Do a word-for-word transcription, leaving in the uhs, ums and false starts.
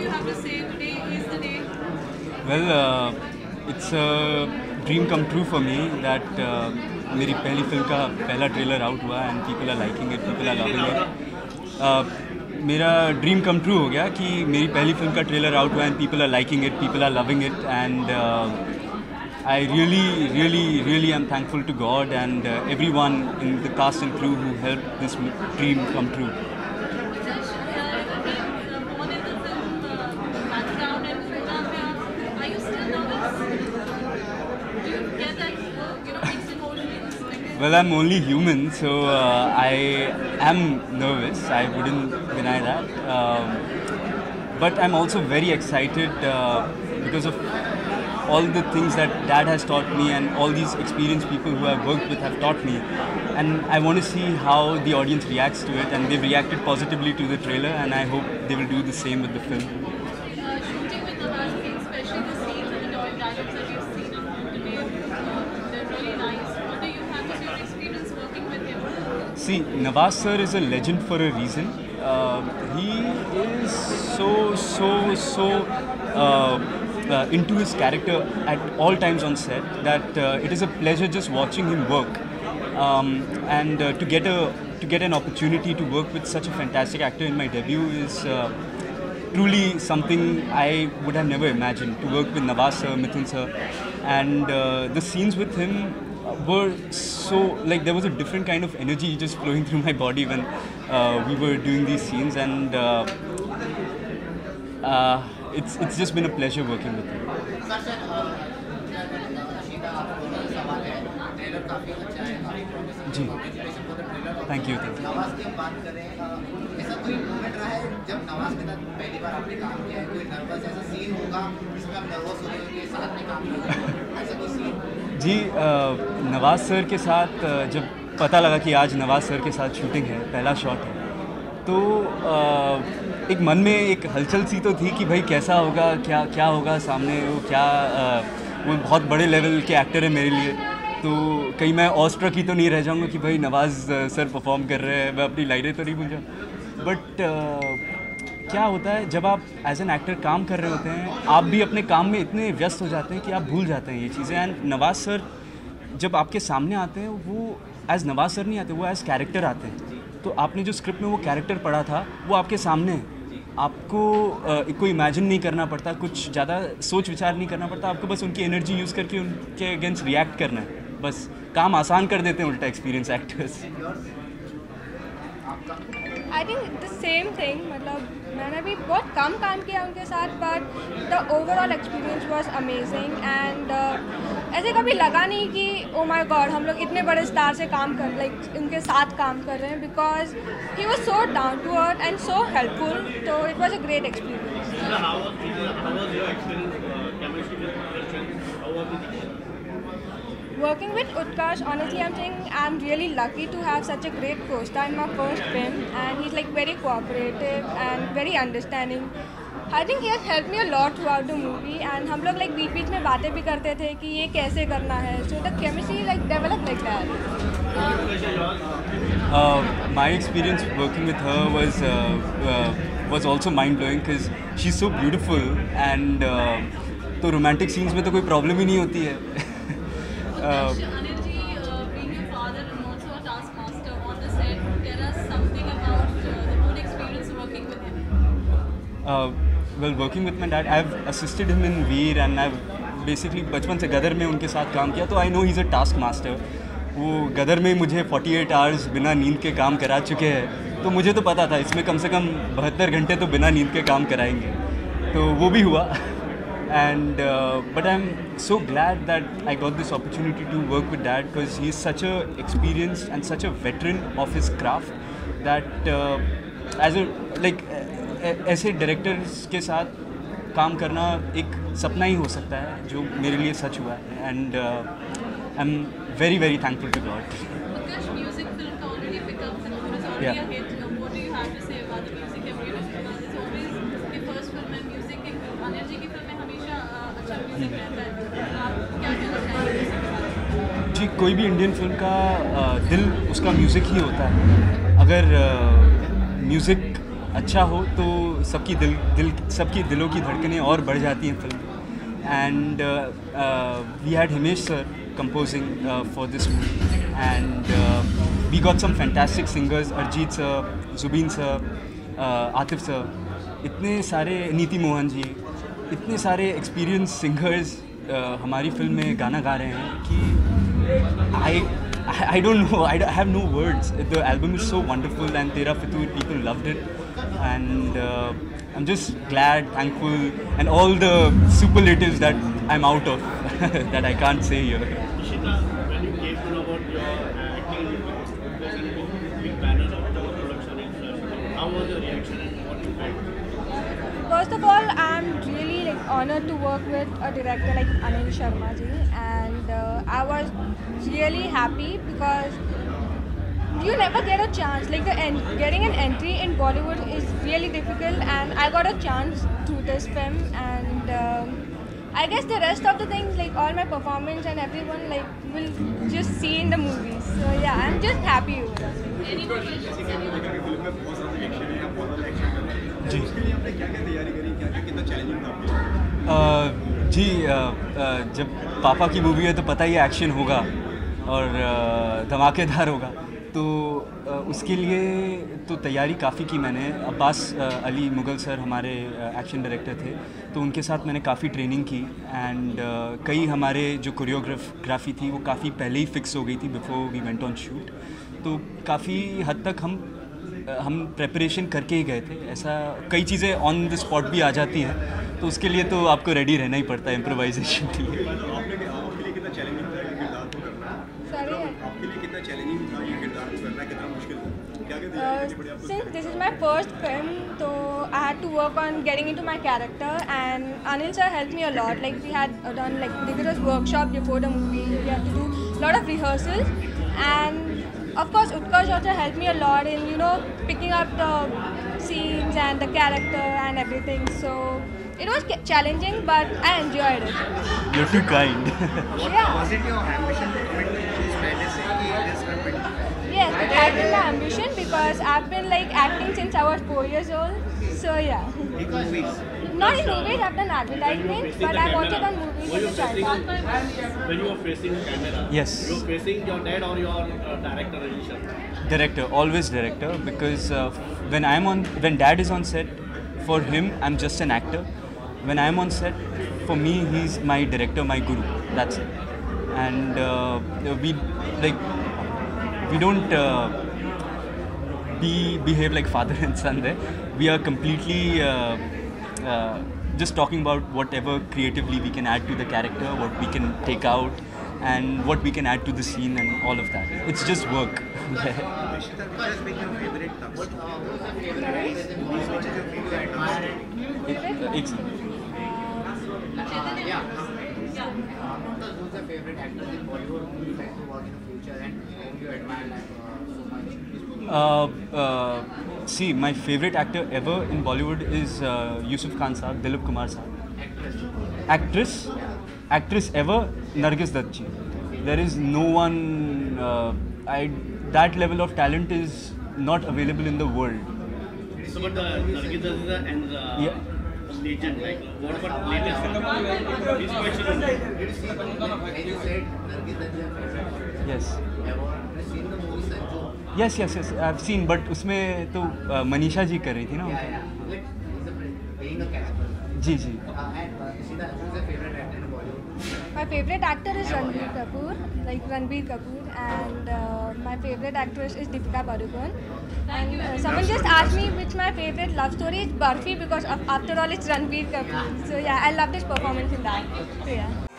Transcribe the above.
you have to say? Today is the day. Well, uh, it's a dream come true for me that uh, मेरी पहली film का पहला trailer out हुआ and people are liking it, people are loving it. मेरा dream come true हो गया कि मेरी पहली फिल्म का ट्रेलर आउट हुआ and people are liking it, people are loving it. And I really, really, really am thankful to God and uh, everyone in the cast and crew who helped this m- dream come true. Just uh, being uh, born in the film uh, background and program में are you still nervous? Do you get that uh, you know mixed emotions? Like, Well, I'm only human, so uh, I am nervous. I wouldn't deny that. Um, but I'm also very excited uh, because of all the things that Dad has taught me and all these experienced people who I've worked with have taught me. And I want to see how the audience reacts to it, and they've reacted positively to the trailer, and I hope they will do the same with the film. uh, shooting with Nawaz Singh, especially the scenes and the di- dialogues that you've seen in today, uh, they're really nice. What do you have as your experience working with him? See, Nawaz sir is a legend for a reason. Uh, he is so, so, so uh, uh, into his character at all times on set that uh, it is a pleasure just watching him work. Um, and uh, to get a to get an opportunity to work with such a fantastic actor in my debut is uh, truly something I would have never imagined. To work with Nawaz sir, Mithun sir, and uh, the scenes with him were so, like, there was a different kind of energy just flowing through my body when uh, we were doing these scenes, and uh, uh, it's it's just been a pleasure working with him. जी, thank you thank you. Nawaz की हम बात करें, अ, ऐसा कोई moment रहा है जब नवाज के साथ पहली बार आपने काम किया है, कोई नर्वस ऐसा सीन होगा जिसमें आप नर्वस हो रहे हो कि साथ में काम कर रहे हो, ऐसा कोई सीन? जी, अ, नवाज सर के साथ अ, जब पता लगा कि आज नवाज सर के साथ शूटिंग है, पहला शॉट है, तो अ, एक मन में एक हलचल सी तो थी कि भाई कैसा होगा, क्या क्या होगा सामने, वो क्या अ, वो बहुत बड़े लेवल के एक्टर है मेरे लिए, तो कहीं मैं ऑस्ट्रक ही तो नहीं रह जाऊंगा कि भाई नवाज सर परफॉर्म कर रहे हैं, मैं अपनी लाइनें तो नहीं भूल जाऊँ. बट क्या होता है जब आप एज एन एक्टर काम कर रहे होते हैं, आप भी अपने काम में इतने व्यस्त हो जाते हैं कि आप भूल जाते हैं ये चीज़ें. एंड नवाज सर जब आपके सामने आते हैं, वो एज नवाज सर नहीं आते, वो एज कैरेक्टर आते हैं. तो आपने जो स्क्रिप्ट में वो कैरेक्टर पढ़ा था, वो आपके सामने है. आपको uh, कोई इमेजिन नहीं करना पड़ता, कुछ ज़्यादा सोच विचार नहीं करना पड़ता, आपको बस उनकी एनर्जी यूज़ करके उनके अगेंस्ट रिएक्ट करना है. बस काम आसान कर देते हैं उल्टा experience actors. I think the same thing. मतलब मैंने भी बहुत कम काम किया उनके साथ, but the overall experience was amazing. And ऐसे कभी लगा नहीं कि ओ माय गॉड हम लोग इतने बड़े स्टार से काम कर लाइक like, इनके साथ काम कर रहे हैं, because he was so down to earth and so helpful. तो it was a great experience. How was, how was your experience, uh, chemistry with Darshan? How was it? Working with Utkarsh, honestly, I'm saying I'm really lucky to have such a great co-star in my first film, and he's like very cooperative and very understanding. I think he has helped me a lot throughout the movie, and हम लोग like बीच बीच में बातें भी करते थे कि ये कैसे करना है. So the chemistry like developed like that. Uh, my experience working with her was uh, uh, was also mind blowing because she's so beautiful, and uh, तो romantic scenes में तो कोई problem ही नहीं होती है. Dash, Anil ji, uh, being your father and also a taskmaster on the set, tell us something about uh, the whole experience working with him. Uh, well, working with my dad, I've assisted him in Veer, and I've basically बचपन से गदर में उनके साथ काम किया, तो I know he's a task master. वो गदर में मुझे अड़तालीस आवर्स बिना नींद के काम करा चुके हैं, तो मुझे तो पता था इसमें कम से कम बहत्तर घंटे तो बिना नींद के काम कराएंगे, तो वो भी हुआ. And uh, but I'm so glad that I got this opportunity to work with Dad, because he's such a experienced and such a veteran of his craft that uh, as a like ऐसे directors के साथ काम करना एक सपना ही हो सकता है, जो मेरे लिए सच हुआ है. And I am very very thankful to God. Utkarsh music film का already pickup phenomenon is already Yeah. a hit. Uh, What do you have to say about the music? Everyone it's always the first film and music की अनिल जी की film में हमेशा uh, अच्छा music रहता है. आप क्या कहना चाहेंगे इस बारे में? जी, कोई भी इंडियन फिल्म का अ, दिल उसका म्यूज़िक ही होता है. अगर म्यूज़िक अच्छा हो तो सबकी दिल दिल सबकी दिलों की धड़कनें और बढ़ जाती हैं फिल्म में। And we had Himesh sir composing uh, for this movie, and uh, we got some fantastic singers, Arjit sir, Zubeen sir, uh, Atif sir, इतने सारे, नीति मोहन जी, इतने सारे experienced singers uh, हमारी फिल्म में गाना गा रहे हैं कि I I don't know, I have no words. The album is so wonderful and Tera Fitoor, people loved it, and uh, I'm just glad, thankful, and all the superlatives that I'm out of that I can't say here. Ishita, when you came to know about your uh, acting in big banner of the production itself, how was your reaction and what you felt? First of all, I'm really like honored to work with a director like Anil Sharma ji, and uh, I was really happy because you never get a chance. Like the en getting an entry in Bollywood is really difficult, and I got a chance through this film, and um, I guess the rest of the things, like all my performance and everyone, like will just see in the movies. So yeah, I'm just happy with it. Any more questions? Ji uh, ji uh, uh, जब पापा की movie है तो पता ही action होगा और uh, धमाकेदार होगा, तो uh, उसके लिए तो तैयारी काफ़ी की मैंने। अब्बास uh, अली मुगल सर हमारे एक्शन uh, डायरेक्टर थे, तो उनके साथ मैंने काफ़ी ट्रेनिंग की, एंड uh, कई हमारे जो कोरियोग्राफी थी वो काफ़ी पहले ही फिक्स हो गई थी before we went on shoot, तो काफ़ी हद तक हम हम प्रेपरेशन करके ही गए थे। ऐसा कई चीज़ें ऑन द स्पॉट भी आ जाती हैं, तो उसके लिए तो आपको रेडी रहना ही पड़ता है इम्प्रोवाइजेशन के लिए। Since this is my first film, so I had to work on getting into my character, and Anil sir helped me a lot. Like we had done like rigorous workshop before the movie. We had to do a lot of rehearsals, and of course Utkarsh also helped me a lot in, you know, picking up the scenes and the character and everything. So it was challenging, but I enjoyed it. You're too kind. Yeah. Was it your ambition to commit to this madness in this film? Yes, it has been my ambition because I've been like acting since I was four years old. So yeah. Big movies. Not in movies, I've done advertisements, but I've also done movies Were you as a child. facing, when you were facing the camera, Yes. you were facing your dad or your uh, director Anil Sharma? Director, always director, because uh, when I'm on, when dad is on set, for him I'm just an actor. When I'm on set, for me he's my director, my guru. That's it. And uh, we like we don't uh, be behave like father and son there. We are completely uh, uh, just talking about whatever creatively we can add to the character, what we can take out, and what we can add to the scene and all of that. It's just work. Ishita, which has been your favorite love story? Which is your favorite admire? Excellent. Yeah. Yeah. Who's your favorite actor in Bollywood who you like to work in the future and whom you admire like, uh, so much? Uh, uh, see, my favorite actor ever in Bollywood is uh, Yusuf Khan Saab, Dilip Kumar Saab. Actress. Actress, actress ever, Nargis Dutt ji. There is no one. Uh, I that level of talent is not available in the world. So, but the Nargis Dutt is a and uh, Yeah. legend, like what about latest film? His question. Did you see the movie? As you said, Nargis Dutt is your favorite actress Yes. ever. Have you seen the movie Sanju? Yes, yes, yes. I've seen, but उसमें तो uh, Manisha ji कर रही थी ना Yeah, उनको। yeah. Like, he's a, playing a character. Ji ji. Uh, and uh, Ishita, who's your favorite actor in Bollywood? My favorite actor is Ranbir Kapoor, like Ranbir Kapoor, and uh, my favorite actress is Deepika Padukone. And uh, someone just asked me which my favorite love story is Barfi, because of, after all it's Ranbir Kapoor. So yeah, I love this performance in that. So yeah.